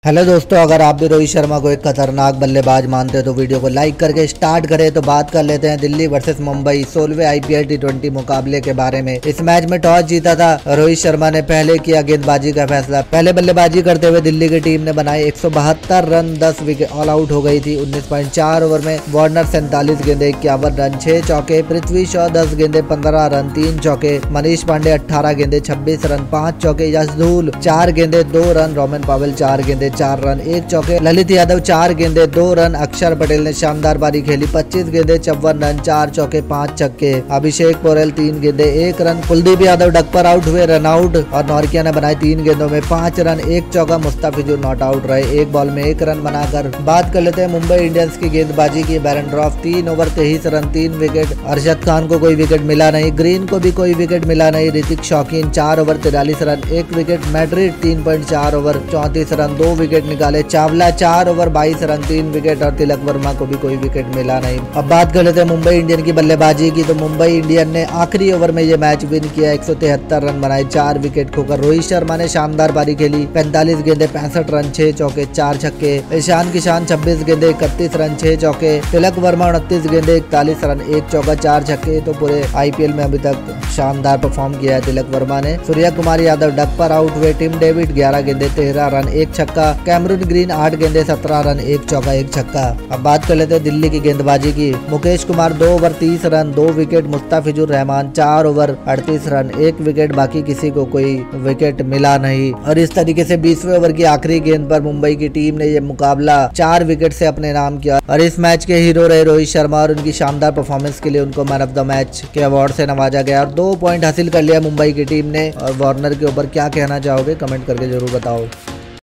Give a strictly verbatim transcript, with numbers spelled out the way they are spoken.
Hello दोस्तों, अगर आप भी रोहित शर्मा को एक खतरनाक बल्लेबाज मानते हो तो वीडियो को लाइक करके स्टार्ट करें। तो बात कर लेते हैं दिल्ली वर्सेस मुंबई सोलहवें आईपीएल टी ट्वेंटी मुकाबले के बारे में। इस मैच में टॉस जीता था रोहित शर्मा ने, पहले किया गेंदबाजी का फैसला। पहले बल्लेबाजी करते हुए दिल्ली की टीम ने बनाए एक सौ बहत्तर रन, दस विकेट, ऑल आउट हो गई थी। उन्नीस पॉइंट चार ओवर में वार्नर सैंतालीस गेंदे, इक्यावन रन, छह चौके। पृथ्वी शॉ दस गेंदे, पंद्रह रन, तीन चौके। मनीष पांडे अठारह गेंदे, छब्बीस रन, पांच चौके। यशधूल चार गेंदे, दो रन। रोमन पावेल चार गेंदे, चार रन, एक चौके। ललित यादव चार गेंदे, दो रन। अक्षर पटेल ने शानदार पारी खेली, पच्चीस गेंदे, चौवन रन, चार चौके, पांच छक्के। अभिषेक पोरेल तीन गेंदे, एक रन। कुलदीप यादव डक पर आउट हुए, रन आउट। और नॉर्किया ने बनाए तीन गेंदों में पांच रन, एक चौका। मुस्ताफिजुर नॉट आउट रहे, एक बॉल में एक रन बनाकर। बात कर लेते हैं मुंबई इंडियंस की गेंदबाजी की। बैरनड्रॉफ तीन ओवर तेईस रन, तीन विकेट। अरशद खान को कोई विकेट मिला नहीं, ग्रीन को भी कोई विकेट मिला नहीं। ऋतिक शौकीन चार ओवर तिरालीस रन, एक विकेट। मैड्रिड तीन पॉइंट चार ओवर चौंतीस रन, दो विकेट निकाले। चावला चार ओवर बाईस रन, तीन विकेट। और तिलक वर्मा को भी कोई विकेट मिला नहीं। अब बात कर लेते हैं मुंबई इंडियन की बल्लेबाजी की। तो मुंबई इंडियन ने आखिरी ओवर में ये मैच विन किया, एक सौ तिहत्तर रन बनाए, चार विकेट खोकर। रोहित शर्मा ने शानदार पारी खेली, पैंतालीस गेंदे, पैंसठ रन, छह चौके, चार छक्के। ईशान किशान छब्बीस गेंदे, इकतीस रन, छह चौके। तिलक वर्मा उनतीस गेंदे, इकतालीस रन, एक चौका, चार छक्के। तो पूरे आईपीएल में अभी तक शानदार परफॉर्म किया है तिलक वर्मा ने। सूर्य कुमार यादव डक पर आउट हुए। टिम डेविड ग्यारह गेंदे, तेरह रन, एक छक्का। कैमरून ग्रीन आठ गेंदे, सत्रह रन, एक चौका, एक छक्का। अब बात कर लेते हैं दिल्ली की गेंदबाजी की। मुकेश कुमार दो ओवर तीस रन, दो विकेट। मुस्ताफिजुर रहमान चार ओवर अड़तीस रन, एक विकेट। बाकी किसी को कोई विकेट मिला नहीं। और इस तरीके से बीसवें ओवर की आखिरी गेंद पर मुंबई की टीम ने यह मुकाबला चार विकेट से अपने नाम किया। और इस मैच के हीरो रहे रोहित शर्मा, और उनकी शानदार परफॉर्मेंस के लिए उनको मैन ऑफ द मैच के अवार्ड से नवाजा गया। और दो पॉइंट हासिल कर लिया मुंबई की टीम ने। और वार्नर के ऊपर क्या कहना चाहोगे, कमेंट करके जरूर बताओ।